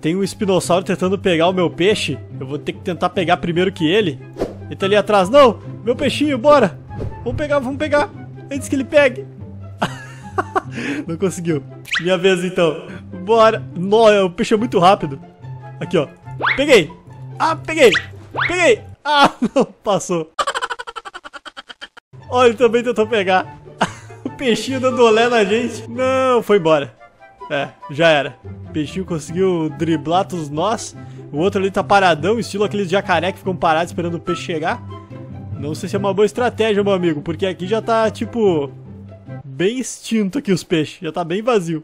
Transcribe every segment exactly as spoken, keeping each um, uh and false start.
tem um espinossauro tentando pegar o meu peixe. Eu vou ter que tentar pegar primeiro que ele. Ele tá ali atrás. Não, meu peixinho, bora. Vamos pegar, vamos pegar. Antes que ele pegue. Não conseguiu. Minha vez então. Bora. Nossa, o peixe é muito rápido. Aqui, ó. Peguei. Ah, peguei. Peguei. Ah, não, passou. Olha, ele também tentou pegar. O peixinho dando olé na gente. Não, foi embora. É, já era. O peixinho conseguiu driblar todos nós. O outro ali tá paradão, estilo aqueles jacaré que ficam parados esperando o peixe chegar. Não sei se é uma boa estratégia, meu amigo, porque aqui já tá, tipo, bem extinto aqui os peixes. Já tá bem vazio.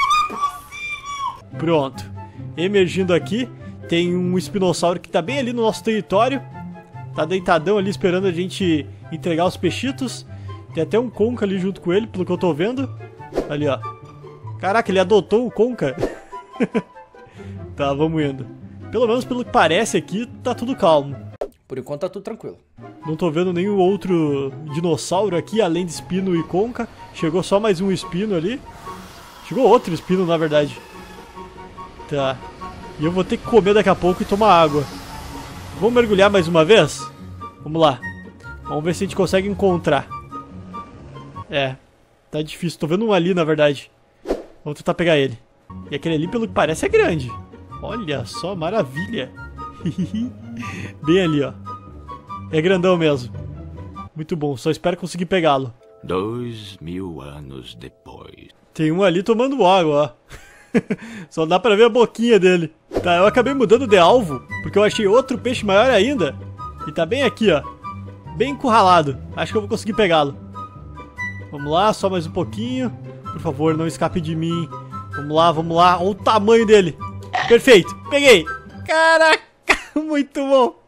Pronto. Emergindo aqui, tem um espinossauro que tá bem ali no nosso território. Tá deitadão ali esperando a gente entregar os peixitos. Tem até um conca ali junto com ele, pelo que eu tô vendo. Ali, ó. Caraca, ele adotou o conca. Tá, vamos indo. Pelo menos pelo que parece aqui, tá tudo calmo. Por enquanto tá tudo tranquilo. Não tô vendo nenhum outro dinossauro aqui, além de espino e conca. Chegou só mais um espino ali. Chegou outro espino, na verdade. Tá. E eu vou ter que comer daqui a pouco e tomar água. Vamos mergulhar mais uma vez? Vamos lá. Vamos ver se a gente consegue encontrar. É. Tá difícil. Tô vendo um ali, na verdade. Vamos tentar pegar ele. E aquele ali, pelo que parece, é grande. Olha só, maravilha. Bem ali, ó. É grandão mesmo. Muito bom, só espero conseguir pegá-lo. Dois mil anos depois. Tem um ali tomando água, ó. Só dá pra ver a boquinha dele. Tá, eu acabei mudando de alvo, porque eu achei outro peixe maior ainda. E tá bem aqui, ó. Bem encurralado. Acho que eu vou conseguir pegá-lo. Vamos lá, só mais um pouquinho. Por favor, não escape de mim. Vamos lá, vamos lá. Olha o tamanho dele. Perfeito, peguei. Caraca, muito bom.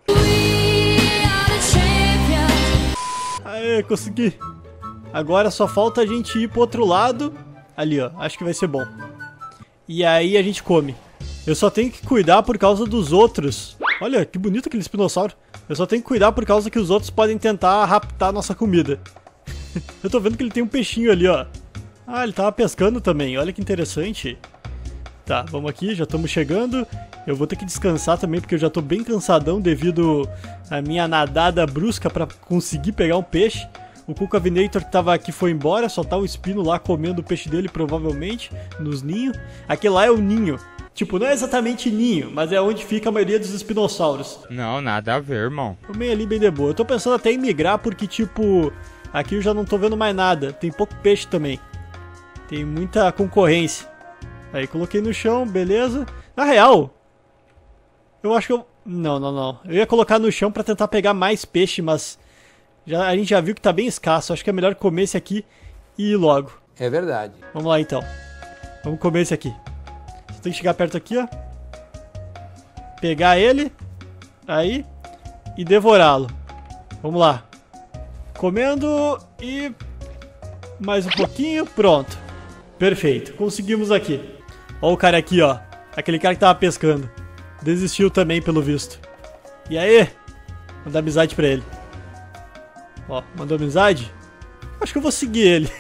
Aê, consegui. Agora só falta a gente ir pro outro lado. Ali, ó, acho que vai ser bom. E aí a gente come. Eu só tenho que cuidar por causa dos outros. Olha, que bonito aquele espinossauro. Eu só tenho que cuidar por causa que os outros podem tentar raptar a nossa comida. Eu tô vendo que ele tem um peixinho ali, ó. Ah, ele tava pescando também, olha que interessante. Tá, vamos aqui, já estamos chegando. Eu vou ter que descansar também, porque eu já tô bem cansadão devido à minha nadada brusca pra conseguir pegar um peixe. O Cucavinator que tava aqui foi embora, só tá o espino lá comendo o peixe dele, provavelmente, nos ninhos. Aquele lá é o ninho. Tipo, não é exatamente ninho, mas é onde fica a maioria dos espinossauros. Não, nada a ver, irmão. Tô meio ali bem de boa. Eu tô pensando até em migrar, porque, tipo, aqui eu já não tô vendo mais nada. Tem pouco peixe também. Tem muita concorrência. Aí coloquei no chão, beleza. Na real, eu acho que eu... Não, não, não. Eu ia colocar no chão pra tentar pegar mais peixe, mas já, a gente já viu que tá bem escasso. Acho que é melhor comer esse aqui e ir logo. É verdade. Vamos lá, então. Vamos comer esse aqui. Você tem que chegar perto aqui, ó. Pegar ele. Aí. E devorá-lo. Vamos lá. Comendo e... mais um pouquinho. Pronto. Perfeito. Conseguimos aqui. Ó o cara aqui, ó. Aquele cara que tava pescando. Desistiu também, pelo visto. E aí? Mandar amizade pra ele. Ó, mandou amizade? Acho que eu vou seguir ele.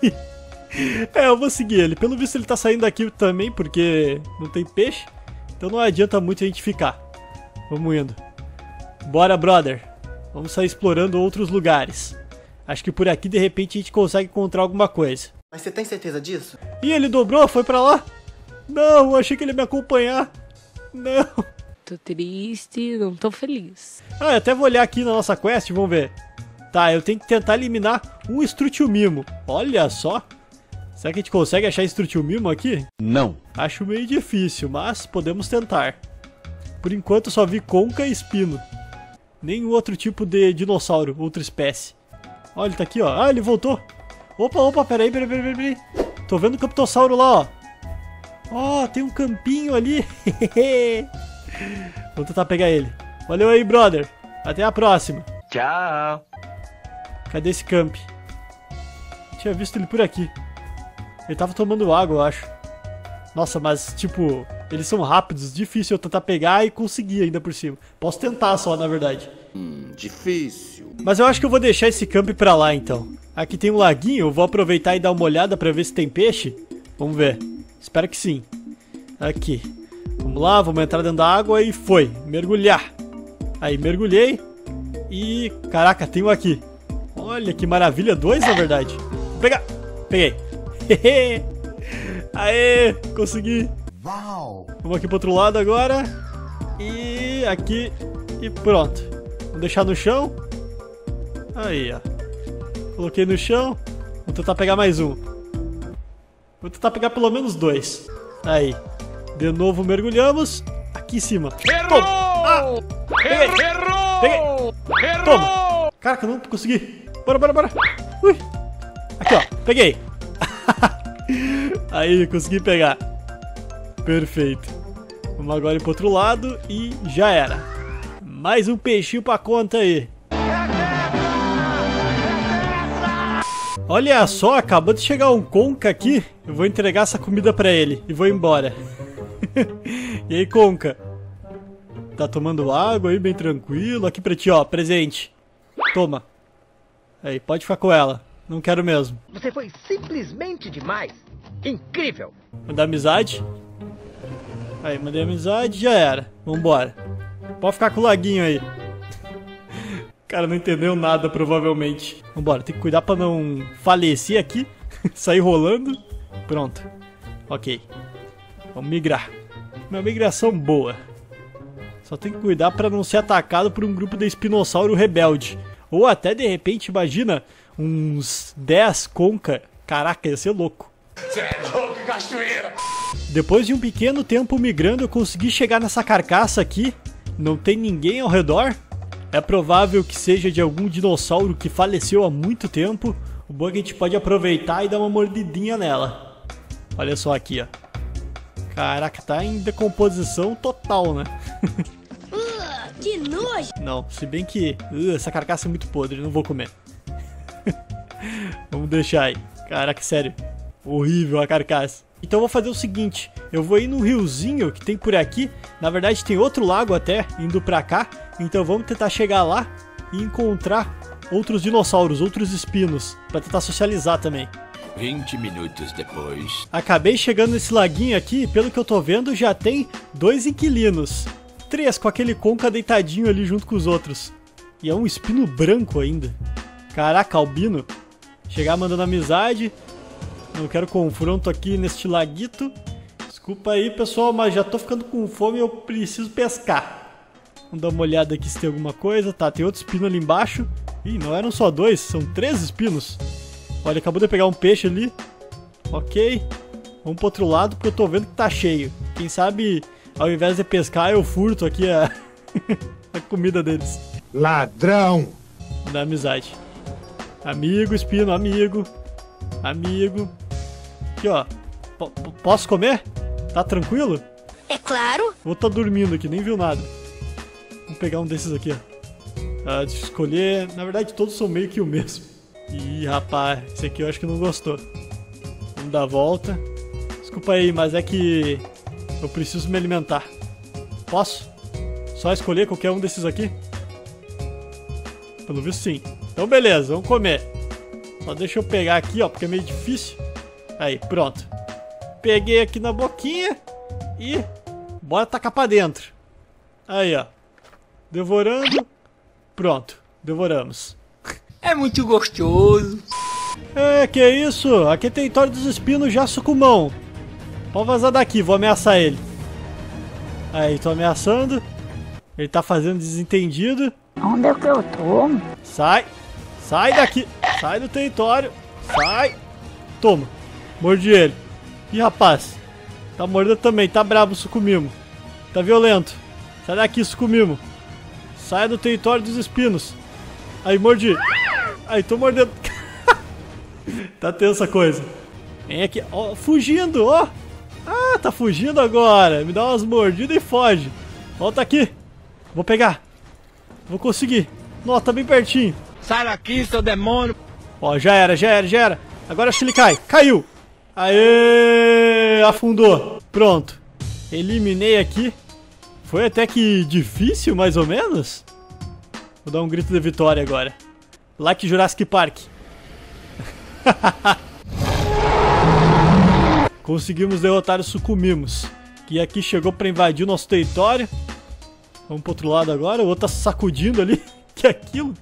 É, eu vou seguir ele. Pelo visto ele tá saindo daqui também, porque não tem peixe. Então não adianta muito a gente ficar. Vamos indo. Bora, brother. Vamos sair explorando outros lugares. Acho que por aqui, de repente, a gente consegue encontrar alguma coisa. Mas você tem certeza disso? Ih, ele dobrou, foi pra lá? Não, eu achei que ele ia me acompanhar. Não. Tô triste, não tô feliz. Ah, eu até vou olhar aqui na nossa quest, vamos ver. Tá, eu tenho que tentar eliminar um Struthio-Mimo. Olha só. Será que a gente consegue achar Struthio-Mimo aqui? Não. Acho meio difícil, mas podemos tentar. Por enquanto eu só vi conca e espino. Nenhum outro tipo de dinossauro, outra espécie. Olha, ele tá aqui, ó. Ah, ele voltou. Opa, opa, peraí, peraí, peraí, peraí. Tô vendo o Camptossauro lá, ó. Ó, oh, tem um campinho ali. Vou tentar pegar ele. Valeu aí, brother. Até a próxima. Tchau. Cadê esse camp? Tinha visto ele por aqui. Ele tava tomando água, eu acho. Nossa, mas, tipo, eles são rápidos. Difícil eu tentar pegar e conseguir ainda por cima. Posso tentar só, na verdade. Hum, difícil. Mas eu acho que eu vou deixar esse camp pra lá, então. Aqui tem um laguinho. Eu vou aproveitar e dar uma olhada pra ver se tem peixe. Vamos ver. Espero que sim. Aqui. Vamos lá, vamos entrar dentro da água e foi. Mergulhar. Aí, mergulhei. E, caraca, tem um aqui. Olha que maravilha, dois na verdade. Vou pegar. Peguei. Aê, consegui. Uau. Vamos aqui pro outro lado agora. E aqui. E pronto. Vou deixar no chão. Aí, ó. Coloquei no chão. Vou tentar pegar mais um. Vou tentar pegar pelo menos dois. Aí. De novo mergulhamos. Aqui em cima. Toma! Ah! Peguei! Peguei! Toma! Caraca, não consegui. Bora, bora, bora. Ui. Aqui, ó. Peguei. Aí, consegui pegar. Perfeito. Vamos agora ir pro outro lado e já era. Mais um peixinho pra conta aí. Olha só, acabou de chegar um Conca aqui. Eu vou entregar essa comida pra ele e vou embora. E aí, Conca? Tá tomando água aí, bem tranquilo. Aqui pra ti, ó, presente. Toma. Aí, pode ficar com ela. Não quero mesmo. Você foi simplesmente demais. Incrível. Mandar amizade. Aí, mandei amizade, já era. Vambora. Pode ficar com o laguinho aí. O cara não entendeu nada, provavelmente. Vambora, tem que cuidar pra não falecer aqui. Sair rolando. Pronto. Ok. Vamos migrar. Uma migração boa. Só tem que cuidar pra não ser atacado por um grupo de espinossauro rebelde. Ou até, de repente, imagina, uns dez Conca. Caraca, ia ser louco. Você é louco, cachoeira. Depois de um pequeno tempo migrando, eu consegui chegar nessa carcaça aqui. Não tem ninguém ao redor. É provável que seja de algum dinossauro que faleceu há muito tempo. O bom é que a gente pode aproveitar e dar uma mordidinha nela. Olha só aqui, ó. Caraca, tá em decomposição total, né? Uh, que nojo! Não, se bem que uh, essa carcaça é muito podre, não vou comer. Vamos deixar aí. Caraca, sério. Horrível a carcaça. Então eu vou fazer o seguinte, eu vou ir no riozinho que tem por aqui. Na verdade tem outro lago até, indo pra cá. Então vamos tentar chegar lá e encontrar outros dinossauros, outros espinos, pra tentar socializar também. vinte minutos depois. Acabei chegando nesse laguinho aqui, pelo que eu tô vendo já tem dois inquilinos. Três com aquele Conca deitadinho ali junto com os outros. E é um espino branco ainda. Caraca, albino. Chegar mandando amizade. Não quero confronto aqui neste laguito. Desculpa aí, pessoal, mas já tô ficando com fome e eu preciso pescar. Vamos dar uma olhada aqui se tem alguma coisa. Tá, tem outro espino ali embaixo. Ih, não eram só dois, são três espinos. Olha, acabou de pegar um peixe ali. Ok. Vamos pro outro lado porque eu tô vendo que tá cheio. Quem sabe, ao invés de pescar, eu furto aqui a, a comida deles. Ladrão. Dá amizade. Amigo, espino, amigo. Amigo. Aqui, ó. P posso comer? Tá tranquilo? É claro. Vou tá dormindo aqui, nem viu nada. Vamos pegar um desses aqui, ó. Ah, deixa eu escolher. Na verdade, todos são meio que o mesmo. Ih, rapaz, esse aqui eu acho que não gostou. Vamos dar a volta. Desculpa aí, mas é que eu preciso me alimentar. Posso? Só escolher qualquer um desses aqui? Pelo visto sim. Então beleza, vamos comer. Só deixa eu pegar aqui, ó, porque é meio difícil. Aí, pronto. Peguei aqui na boquinha e bora tacar pra dentro. Aí, ó. Devorando. Pronto, devoramos. É muito gostoso. É, que isso? Aqui tem território dos espinos já sucumão. Pode vazar daqui, vou ameaçar ele. Aí, tô ameaçando. Ele tá fazendo desentendido. Onde é que eu tô? Sai. Sai daqui. Sai do território. Sai. Toma. Mordi ele. Ih, rapaz. Tá mordendo também. Tá brabo, sucumimo. Tá violento. Sai daqui, sucumimo. Sai do território dos espinos. Aí, mordi. Aí, tô mordendo. Tá tensa a coisa. Vem aqui. Ó, fugindo, ó. Ah, tá fugindo agora. Me dá umas mordidas e foge. Volta aqui. Vou pegar. Vou conseguir. Nossa, tá bem pertinho. Sai daqui, seu demônio. Ó, já era, já era, já era. Agora acho que ele cai. Caiu. Aê! Afundou. Pronto. Eliminei aqui. Foi até que difícil, mais ou menos. Vou dar um grito de vitória agora. Like Jurassic Park. Conseguimos derrotar os sucumimos, E aqui chegou pra invadir o nosso território. Vamos pro outro lado agora. O outro tá sacudindo ali. Que é aquilo?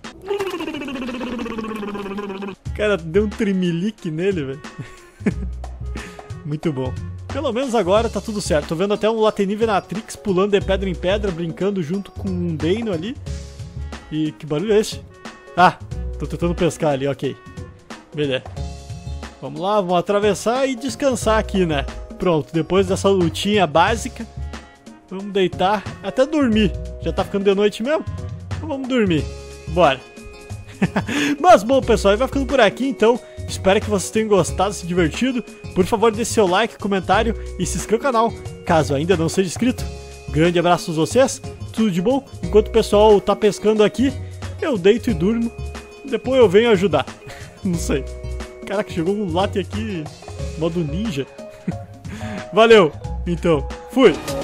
Cara, deu um trimelique nele, velho. Muito bom. Pelo menos agora tá tudo certo. Tô vendo até um Lateni Venatrix pulando de pedra em pedra, brincando junto com um Deino ali. E que barulho é esse? Ah, tô tentando pescar ali, ok. Beleza. Vamos lá, vamos atravessar e descansar aqui, né? Pronto, depois dessa lutinha básica, vamos deitar, até dormir. Já tá ficando de noite mesmo? Então vamos dormir. Bora. Mas bom, pessoal, vai ficando por aqui então. Espero que vocês tenham gostado, se divertido. Por favor, deixe seu like, comentário e se inscreva no canal, caso ainda não seja inscrito. Grande abraço a vocês, tudo de bom. Enquanto o pessoal tá pescando aqui, eu deito e durmo. Depois eu venho ajudar. Não sei. Caraca, chegou um latte aqui, modo ninja. Valeu, então, fui!